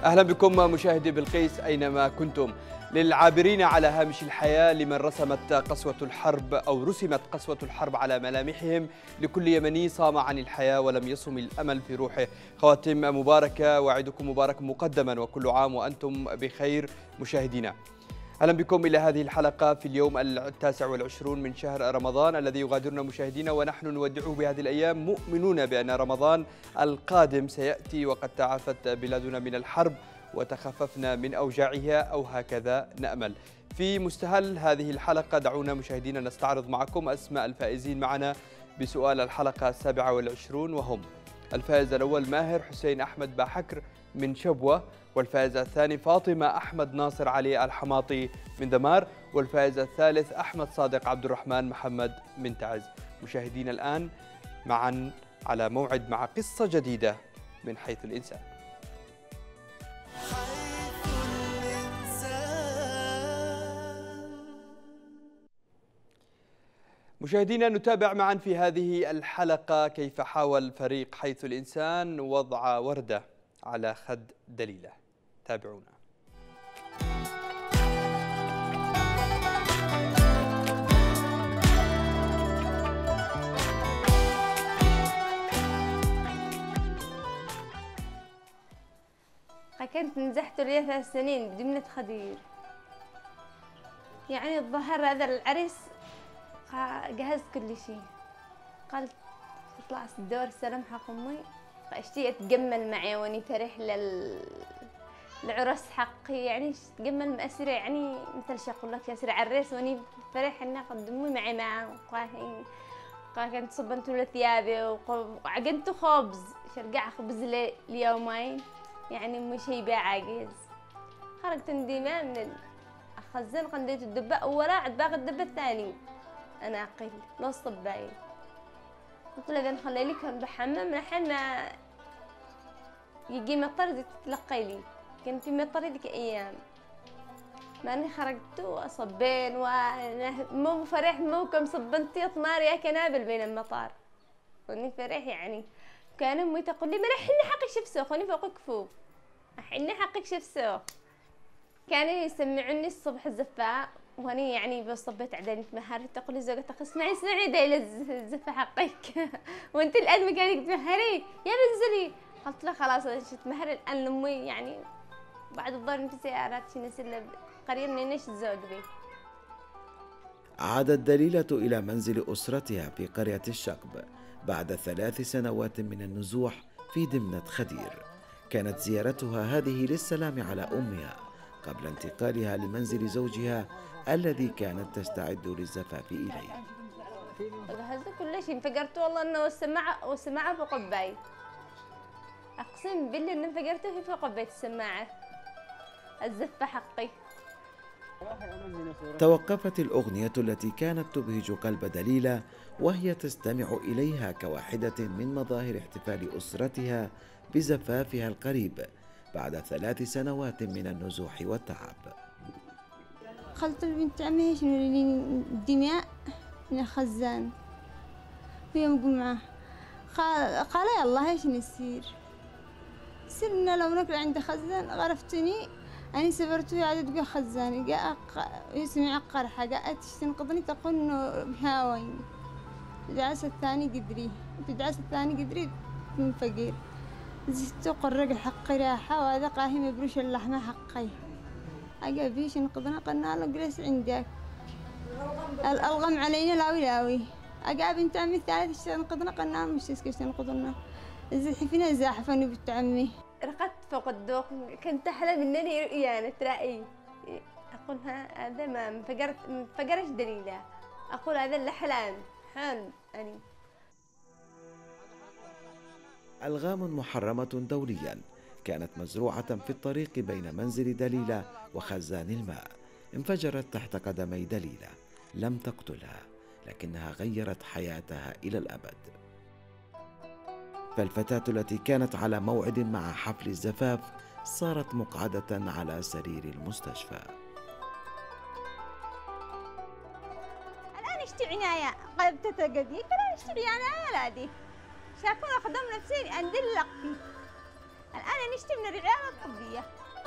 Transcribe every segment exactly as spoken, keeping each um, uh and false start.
أهلا بكم مشاهدي بلقيس أينما كنتم. للعابرين على هامش الحياة، لمن رسمت قسوة الحرب أو رسمت قسوة الحرب على ملامحهم، لكل يمني صام عن الحياة ولم يصم الأمل في روحه. خواتم مباركة، وعدكم مبارك مقدما، وكل عام وأنتم بخير مشاهدينا. أهلا بكم إلى هذه الحلقة في اليوم التاسع والعشرون من شهر رمضان الذي يغادرنا مشاهدينا، ونحن نودعه بهذه الأيام مؤمنون بأن رمضان القادم سيأتي وقد تعافت بلادنا من الحرب وتخففنا من أوجاعها، أو هكذا نأمل. في مستهل هذه الحلقة دعونا مشاهدينا نستعرض معكم أسماء الفائزين معنا بسؤال الحلقة السابعة والعشرون، وهم: الفائز الأول ماهر حسين أحمد باحكر من شبوة، والفائز الثاني فاطمة أحمد ناصر علي الحماطي من دمار، والفائز الثالث أحمد صادق عبد الرحمن محمد من تعز. مشاهدينا الآن معا على موعد مع قصة جديدة من حيث الإنسان. مشاهدينا، نتابع معا في هذه الحلقة كيف حاول فريق حيث الإنسان وضع وردة على خد دليلة. تابعونا. كنت نزحت لي ثلاث سنين دمنة خدير، يعني الظهر هذا العريس جهزت كل شيء. قالت اطلع الدور السلام حق امي، اشتي اتجمل معي واني فرح لل العرس حقي، يعني تجمل مأسرة، يعني مثل شقول لك ياسر عريس واني فرح اني قدمي معي معه. قاهين قا كنت صبنت له ثيابي وعجنت خبز، شرقع خبز لي ليومين، يعني مش هيبيع عاجز. خرجت نديمة من الخزان، قنديت الدبة ولا عد باقي الدبة الثاني انا اقل نص طباي. قلت له اذا نخلي لك بحمام لحين ما يجي مطر زي تتلقي لي. كان في مطر ذيك ايام، ماني خرجت وصبين ومو فرح مو كم صبنتي طمار يا كنابل بين المطار واني فرح. يعني كان امي تقول لي ما حني حقك شف سوق واني فوق كفوف، حني حقك شف سوق. كانوا يسمعوني الصبح الزفاء واني يعني بس صبيت عداني تمهرت، تقول لي زوجتك اسمعي اسمعي دايله الزفه حقك وانت الان مكانك تمهري يا بنزلي. قلت له خلاص تمهري الان لامي، يعني بعد الظهر انت سيارات شي نسل قريب من ايش الزوج بي. عادت دليلة إلى منزل أسرتها في قرية الشقب بعد ثلاث سنوات من النزوح في دمنة خدير. كانت زيارتها هذه للسلام على أمها قبل انتقالها لمنزل زوجها الذي كانت تستعد للزفاف إليه. جهزت كل شيء، انفجرت والله انه السماعة والسماعة فوق البيت. اقسم بالله ان انفجرته في فوق البيت السماعة الزفة حقي. توقفت الأغنية التي كانت تبهج قلب دليلة وهي تستمع إليها كواحدة من مظاهر احتفال أسرتها بزفافها القريب بعد ثلاث سنوات من النزوح والتعب. قلت لبنت عمي شنو لي الدماء من الخزان، وهي نقول معاه قال قال يلا ايش نسير سرنا لو ناكل عند خزان. غرفتني أنا سبرته عاد تقول خزاني جاء يسمع قرحة جاءت تنقضني تقول إنه بهاوين. الدعاسة الثاني قدري الدعاسة الثاني قدري من فقير زدت قرق الحق راحة، وهذا قاهي مبروش اللحمة حقي. أجا بيش نقضنا قلنا له جلس عندك الألغم علينا لاوي لاوي. أجا بنت عمي الثالث نقضنا قلنا مش تسكت نقضنا زحي فينا زاحفة بنت عمي. رقدت فوق الدوق، كنت أحلم إنني رؤيا ترائي. أقول ها هذا ما انفجرت انفجرش دليلة، أقول هذا الأحلام حلم يعني. ألغام محرمة دوليا كانت مزروعة في الطريق بين منزل دليلة وخزان الماء، انفجرت تحت قدمي دليلة. لم تقتلها لكنها غيرت حياتها إلى الأبد. فالفتاة التي كانت على موعد مع حفل الزفاف صارت مقعدة على سرير المستشفى. الآن اشتي عناية قلب تتقدي كلا اشتي عناية لا دي شافونا خدم نفسي أندلق الآن نشتي من الرعاية الطبية.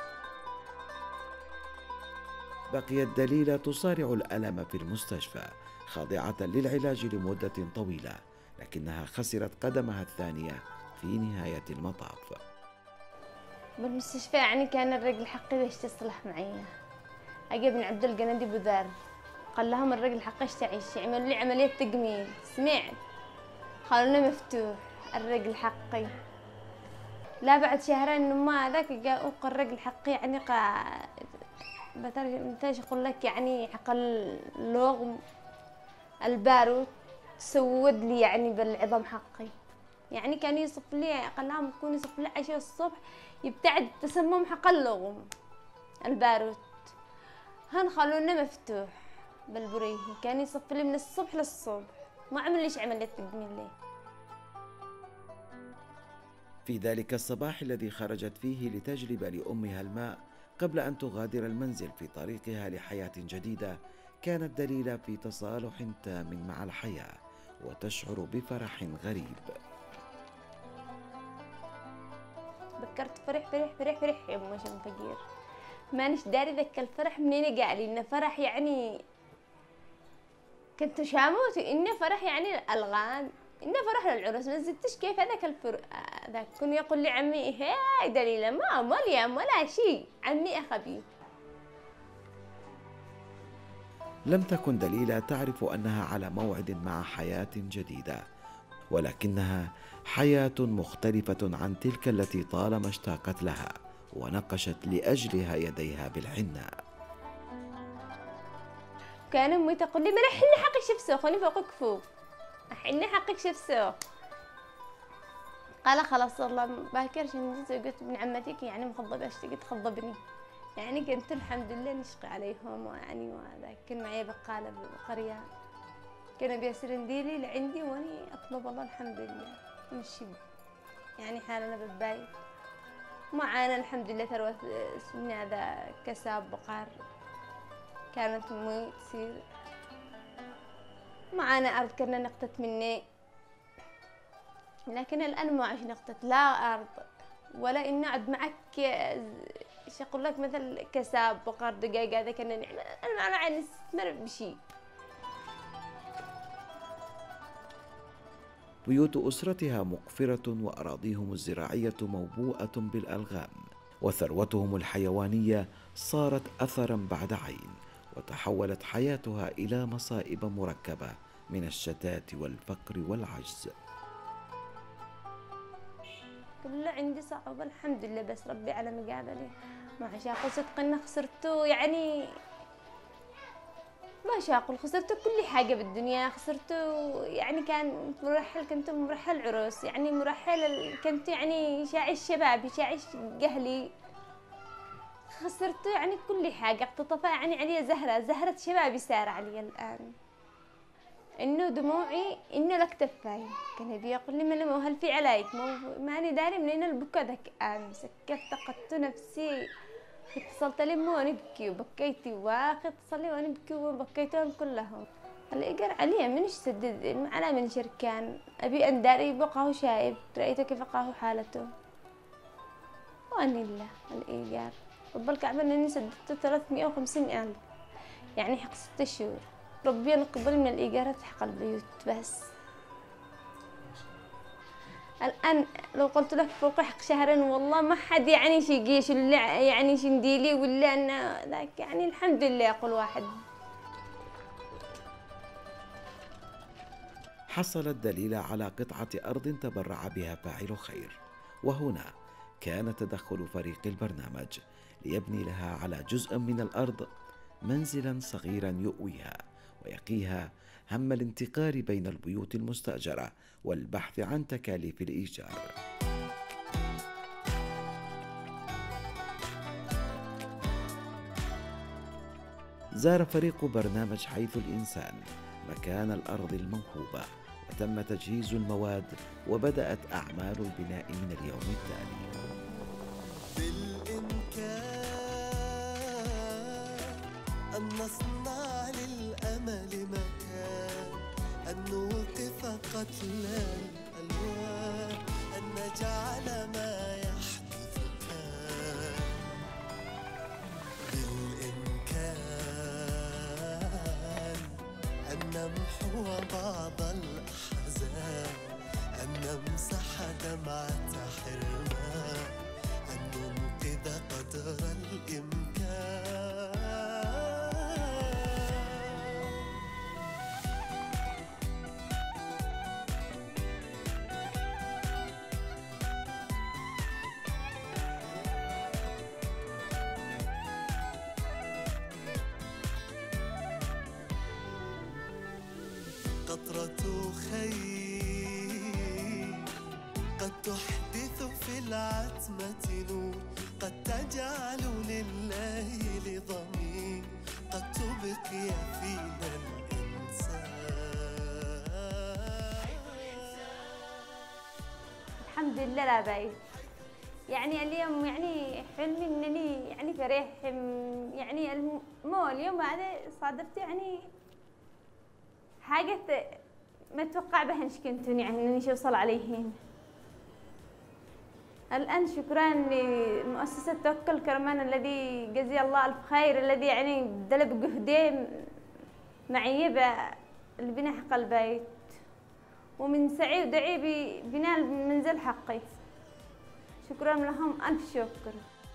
بقيت دليلة تصارع الألم في المستشفى خاضعة للعلاج لمدة طويلة، لكنها خسرت قدمها الثانية في نهاية المطاف. بالمستشفى يعني كان الرجل حقي باش تصلح معي. اجى ابن عبد القنادي بذار قال لهم الرجل حقي ايش تعيش، عملوا لي عملية تجميل، سمعت قالوا لنا مفتوح الرجل حقي. لا بعد شهرين ما هذاك جاء الرجل حقي يعني قا بترجم اقول لك يعني حق اللغم البارود سود لي يعني بالعظم حقي. يعني كان يصف لي قال لهم يكون يصف لي عشاء الصبح يبتعد تسمم حق اللغم البارود. هن خلونا مفتوح بالبريه، كان يصف لي من الصبح للصبح، ما عمل ليش عملية تجميل ليه. في ذلك الصباح الذي خرجت فيه لتجلب لأمها الماء قبل أن تغادر المنزل في طريقها لحياة جديدة، كانت دليلة في تصالح تام مع الحياة وتشعر بفرح غريب. فكرت فرح فرح فرح فرح يا أم شم فقير، مانيش داري ذاك الفرح منين قالي إنه فرح يعني كنت شاموت إنه فرح يعني الألغان، إنه فرح للعرس، ما زدتش كيف هذاك الفر ذاك كن يقول لي عمي هاي دليلة ما مليم ولا شيء، عمي أخبي. لم تكن دليلة تعرف أنها على موعد مع حياة جديدة، ولكنها حياة مختلفة عن تلك التي طالما اشتاقت لها ونقشت لأجلها يديها بالحناء. كان أمي تقول لي ما حني حقك شف سوق خوني فوقك فوق، حني حقك شف سوق. قال خلاص والله باكر شنجز وقلت ابن عمتك يعني مخضبة اشتقت تخضبني، يعني كنت الحمد لله نشقي عليهم ويعني وهذا كان معي بقالة بقرية كانوا بيسرن ديلي لعندي واني اطلب الله الحمد لله مشي يعني حالنا بالبايت معانا الحمد لله ثروة سنة هذا كساب بقر كانت امي تصير معانا ارض كنا نقطت مني، لكن الان ما عايش نقطت لا ارض ولا انه عد معك ايش اقول لك مثل كساب بقر دقايق هذا كنا نعمل انا انا عايز نستثمر بشيء. بيوت أسرتها مقفرة وأراضيهم الزراعية موبوءة بالألغام، وثروتهم الحيوانية صارت أثرا بعد عين، وتحولت حياتها إلى مصائب مركبة من الشتات والفقر والعجز. كله عندي صعوبة الحمد لله بس ربي على مقابلي، ما شاقل صدق إني خسرته يعني ما شاقل خسرته كل حاجة بالدنيا خسرته يعني كان مرحل كنت مرحل عروس يعني مرحل كنت يعني شاعش شبابي شاعش جهلي خسرته يعني كل حاجة اقتطفها يعني علي زهرة زهرة شبابي سار علي الآن إنه دموعي إنه لك تفاي كان بيقول لي ما هل في عليك ماني داري منين البكا ذاك آن سكت قدت نفسي اتصلت لي وانا ابكي وبكيتي واخي اتصل لي وانا ابكي وبكيتهم كلهم الإيجار عليه منش سدد على من شركان أبي أن داري بقاه شايب رأيته كيف قاه حالته وأني الله الإيجار رب الكعبة إني سددت ثلاثمئة وخمسين ألف يعني حق ست شهور ربي ينقبل من الإيجارات حق البيوت بس الآن لو قلت لك فوق حق شهرين والله ما حد يعني شيقيش ولا يعني شنديلي ولا أنا ذاك يعني الحمد لله يقول واحد. حصلت دليلة على قطعة أرض تبرع بها فاعل خير، وهنا كان تدخل فريق البرنامج ليبني لها على جزء من الأرض منزلا صغيرا يؤويها ويقيها هم الانتقال بين البيوت المستأجرة والبحث عن تكاليف الإيجار. زار فريق برنامج حيث الإنسان مكان الأرض الموهوبة وتم تجهيز المواد وبدأت أعمال البناء من اليوم التالي. أن نصنع للأمل مكان، أن نوقف قتل الألوان، أن نجعل ما يحدث نمحو بعض الأحزان، أن نمسح دمعة حرمان، أن ننقذ قدر الإمكان. قطرة خير قد تحدث في العتمة نور، قد تجعل لله لضمير، قد تبقي فينا الإنسان. الحمد لله لا بعيد. يعني اليوم يعني حلمي انني يعني فرح، يعني مو اليوم هذا صادفت يعني حاجة ما اتوقع بها انش كنتون يعني اني اوصل عليهن. الان شكرا لمؤسسة توكل كرمان الذي جزي الله الف خير، الذي يعني دلب جهدين معي ببناء حق البيت، ومن سعي ودعي ببناء المنزل حقي. شكرا لهم الف شكر.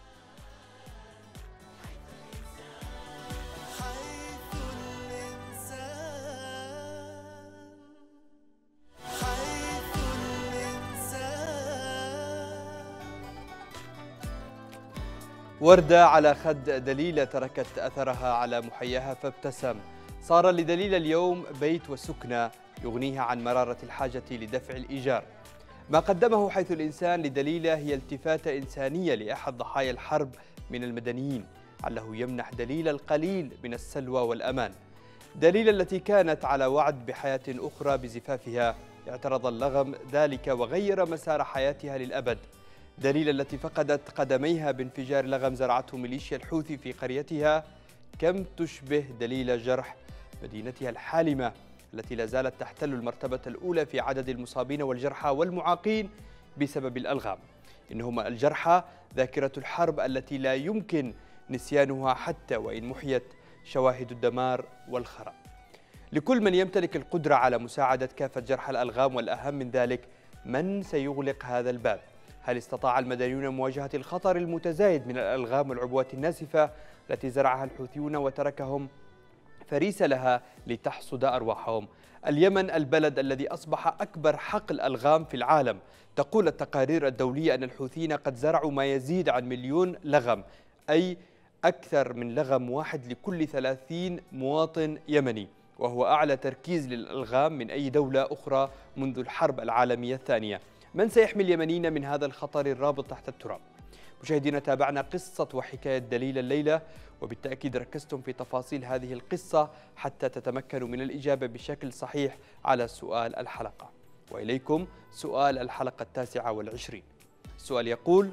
وردة على خد دليلة تركت أثرها على محياها فابتسم. صار لدليلة اليوم بيت وسكنة يغنيها عن مرارة الحاجة لدفع الإيجار. ما قدمه حيث الإنسان لدليلة هي التفاتة إنسانية لأحد ضحايا الحرب من المدنيين، علّه يمنح دليلة القليل من السلوى والأمان. دليلة التي كانت على وعد بحياة أخرى بزفافها، اعترض اللغم ذلك وغير مسار حياتها للأبد. دليلة التي فقدت قدميها بانفجار لغم زرعته ميليشيا الحوثي في قريتها، كم تشبه دليلة جرح مدينتها الحالمة التي لا زالت تحتل المرتبة الأولى في عدد المصابين والجرحى والمعاقين بسبب الألغام. إنهم الجرحى ذاكرة الحرب التي لا يمكن نسيانها حتى وإن محيت شواهد الدمار والخراب. لكل من يمتلك القدرة على مساعدة كافة جرحى الألغام، والأهم من ذلك من سيغلق هذا الباب؟ هل استطاع المدنيون مواجهة الخطر المتزايد من الألغام والعبوات الناسفة التي زرعها الحوثيون وتركهم فريسة لها لتحصد أرواحهم؟ اليمن البلد الذي أصبح أكبر حقل ألغام في العالم. تقول التقارير الدولية أن الحوثيين قد زرعوا ما يزيد عن مليون لغم، أي أكثر من لغم واحد لكل ثلاثين مواطن يمني، وهو أعلى تركيز للألغام من أي دولة أخرى منذ الحرب العالمية الثانية. من سيحمي اليمنيين من هذا الخطر الرابط تحت التراب؟ مشاهدينا، تابعنا قصة وحكاية دليل الليلة، وبالتأكيد ركزتم في تفاصيل هذه القصة حتى تتمكنوا من الإجابة بشكل صحيح على سؤال الحلقة. وإليكم سؤال الحلقة التاسعة والعشرين. السؤال يقول: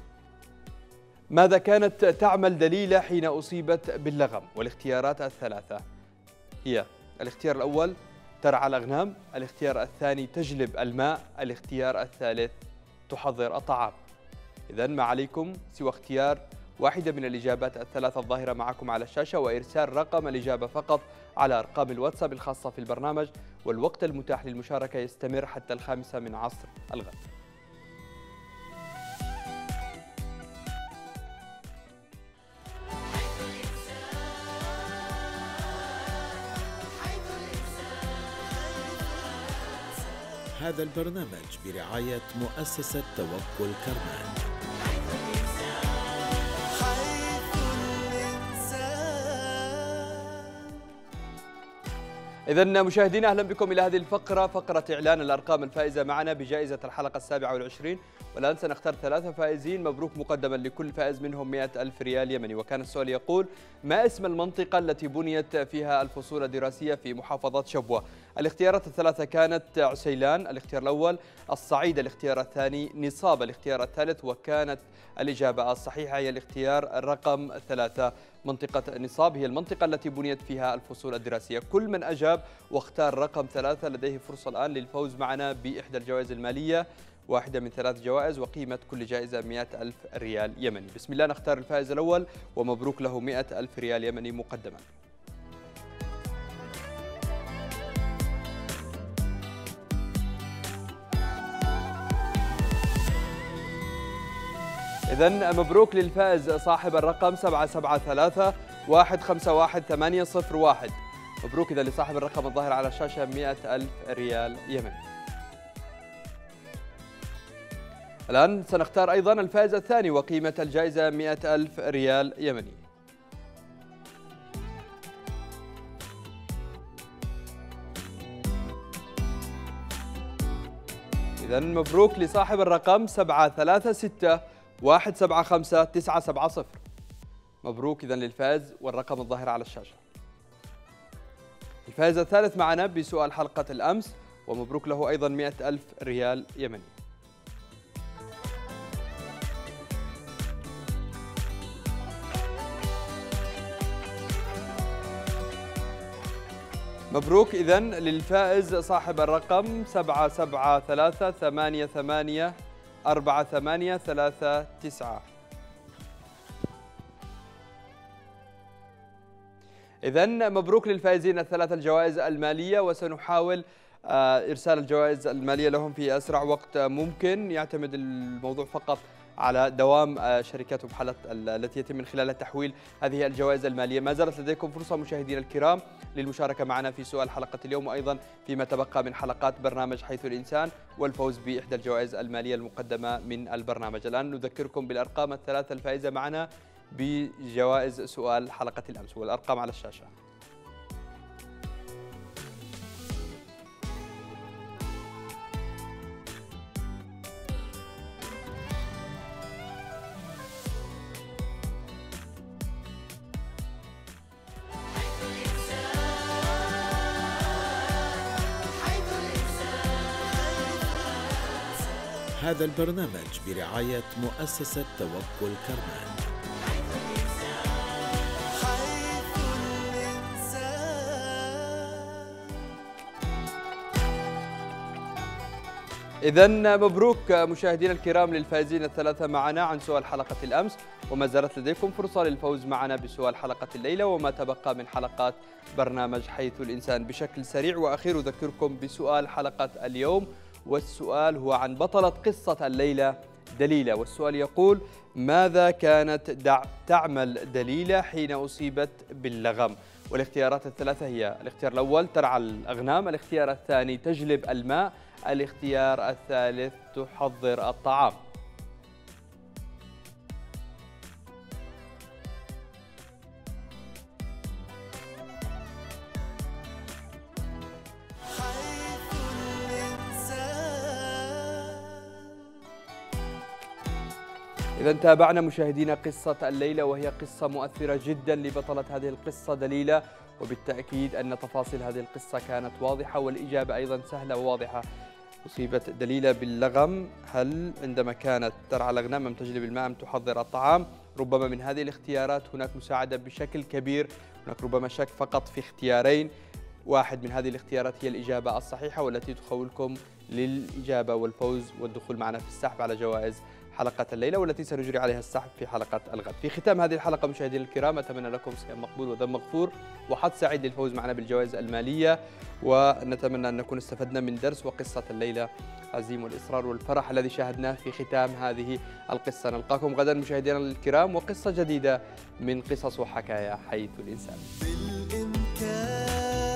ماذا كانت تعمل دليلة حين أصيبت باللغم؟ والاختيارات الثلاثة هي: الاختيار الأول ترعى الأغنام، الاختيار الثاني تجلب الماء، الاختيار الثالث تحضر الطعام. إذن ما عليكم سوى اختيار واحدة من الإجابات الثلاثة الظاهرة معكم على الشاشة، وإرسال رقم الإجابة فقط على أرقام الواتساب الخاصة في البرنامج. والوقت المتاح للمشاركة يستمر حتى الخامسة من عصر الغد. هذا البرنامج برعاية مؤسسة توكل كرمان. إذن مشاهدينا، أهلا بكم إلى هذه الفقرة، فقرة إعلان الأرقام الفائزة معنا بجائزة الحلقة السابعة والعشرين. والآن سنختار ثلاثة فائزين، مبروك مقدما لكل فائز منهم مئة ألف ريال يمني. وكان السؤال يقول: ما اسم المنطقة التي بنيت فيها الفصول الدراسية في محافظة شبوة؟ الاختيارات الثلاثة كانت عسيلان، الاختيار الأول الصعيد، الاختيار الثاني نصاب، الاختيار الثالث، وكانت الإجابة الصحيحة هي الاختيار الرقم ثلاثة. منطقة نصاب هي المنطقة التي بنيت فيها الفصول الدراسية. كل من أجاب واختار رقم ثلاثة لديه فرصة الآن للفوز معنا بإحدى الجوائز المالية، واحدة من ثلاث جوائز، وقيمة كل جائزة مئة ألف ريال يمني. بسم الله نختار الفائز الأول، ومبروك له مئة ألف ريال يمني مقدما. إذن مبروك للفائز صاحب الرقم سبعة سبعة ثلاثة واحد خمسة واحد ثمانية صفر واحد. مبروك إذا لصاحب الرقم الظاهر على الشاشة مئة ألف ريال يمني. الآن سنختار أيضا الفائز الثاني وقيمة الجائزة مئة ألف ريال يمني. إذن مبروك لصاحب الرقم سبعة ثلاثة ستة واحد سبعة خمسة تسعة سبعة صفر. مبروك إذن للفائز والرقم الظاهر على الشاشة. الفائز الثالث معنا بسؤال حلقة الأمس ومبروك له أيضا مئة ألف ريال يمني. مبروك إذن للفائز صاحب الرقم سبعة سبعة ثلاثة ثمانية ثمانية أربعة ثمانية ثلاثة تسعة. إذن مبروك للفائزين الثلاث الجوائز المالية، وسنحاول إرسال الجوائز المالية لهم في أسرع وقت ممكن. يعتمد الموضوع فقط على دوام شركات وبحالة التي يتم من خلالها تحويل هذه الجوائز المالية. ما زالت لديكم فرصة مشاهدينا الكرام للمشاركة معنا في سؤال حلقة اليوم، وأيضا فيما تبقى من حلقات برنامج حيث الإنسان، والفوز بإحدى الجوائز المالية المقدمة من البرنامج. الآن نذكركم بالأرقام الثلاثة الفائزة معنا بجوائز سؤال حلقة الأمس، والأرقام على الشاشة. هذا البرنامج برعاية مؤسسة توكل كرمان. إذن مبروك مشاهدينا الكرام للفائزين الثلاثة معنا عن سؤال حلقة الأمس، وما زالت لديكم فرصة للفوز معنا بسؤال حلقة الليلة وما تبقى من حلقات برنامج حيث الإنسان. بشكل سريع وأخير أذكركم بسؤال حلقة اليوم، والسؤال هو عن بطلة قصة الليلة دليلة. والسؤال يقول: ماذا كانت دع تعمل دليلة حين أصيبت باللغم؟ والاختيارات الثلاثة هي: الاختيار الأول ترعى الأغنام، الاختيار الثاني تجلب الماء، الاختيار الثالث تحضر الطعام. إذا تابعنا مشاهدينا قصة الليلة، وهي قصة مؤثرة جدا لبطلة هذه القصة دليلة، وبالتأكيد أن تفاصيل هذه القصة كانت واضحة والإجابة أيضا سهلة وواضحة. أصيبت دليلة باللغم، هل عندما كانت ترعى الأغنام أم تجلب الماء أم تحضر الطعام؟ ربما من هذه الاختيارات هناك مساعدة بشكل كبير، هناك ربما شك فقط في اختيارين. واحد من هذه الاختيارات هي الإجابة الصحيحة والتي تخولكم للإجابة والفوز والدخول معنا في السحب على جوائز حلقة الليلة، والتي سنجري عليها السحب في حلقة الغد. في ختام هذه الحلقة مشاهدينا الكرام، أتمنى لكم صيام مقبول وذنب مغفور وحظ سعيد للفوز معنا بالجوائز المالية، ونتمنى أن نكون استفدنا من درس وقصة الليلة عزيم والإصرار والفرح الذي شاهدناه في ختام هذه القصة. نلقاكم غدا مشاهدينا الكرام وقصة جديدة من قصص وحكايا حيث الإنسان. بالإمكان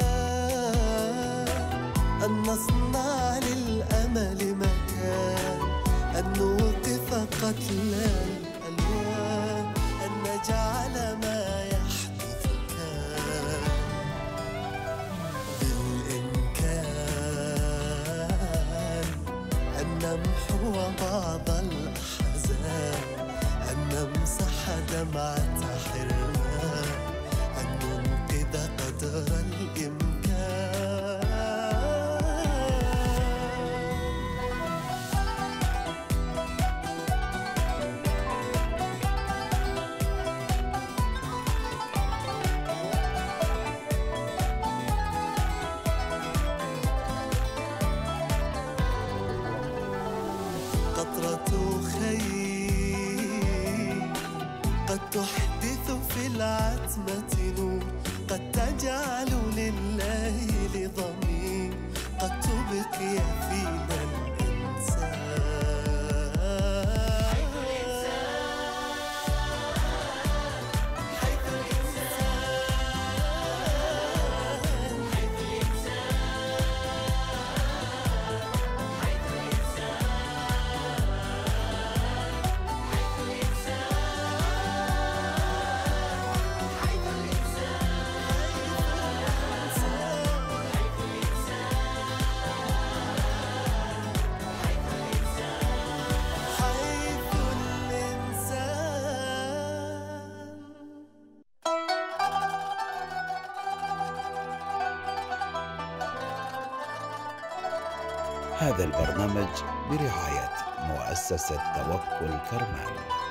أن نصنع للأمل مكان، أن نوقف قتل الألوان، أن نجعل ما يحدث كان. بالإمكان أن نمحو بعض الأحزان، أن نمسح دمعة حرمان، أن ننقذ قدر الإمكان. قد تحدث في العتمة نور، قد تجعل لليل ضمير، قد تبقي فينا الإنسان. هذا البرنامج برعاية مؤسسة توكل كرمان.